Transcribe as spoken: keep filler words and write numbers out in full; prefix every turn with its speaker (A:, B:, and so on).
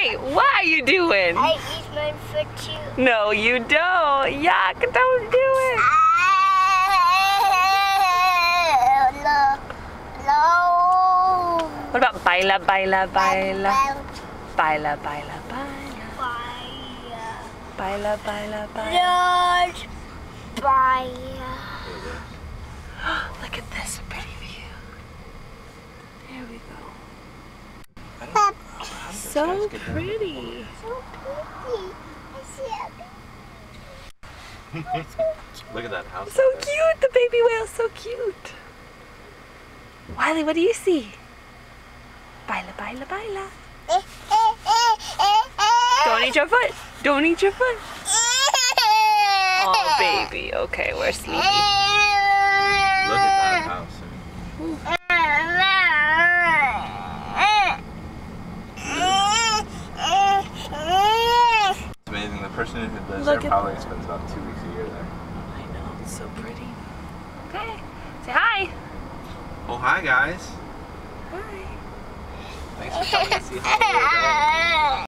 A: Hey, what are you doing?
B: I eat my foot too.
A: No, you don't. Yuck, don't do it.
B: No. No.
A: What about baila, baila, baila? Baila, baila, baila. Baila, baila, baila.
B: Lord. Bye.
A: Look at this pretty view. There we go. So pretty.
B: So pretty. I see it.
C: Look at that house.
A: So cute. The baby whale's so cute. Wiley, what do you see? Baila, baila, baila. Don't eat your foot. Don't eat your foot. Oh, baby. Okay, we're sleepy.
C: Look at that house. It's amazing. The person who lives
A: Look
C: there
A: at
C: probably spends about two weeks a year there.
A: I know. It's so pretty. Okay. Say hi.
C: Oh, hi guys.
A: Hi.
C: Thanks for coming to see Honolua.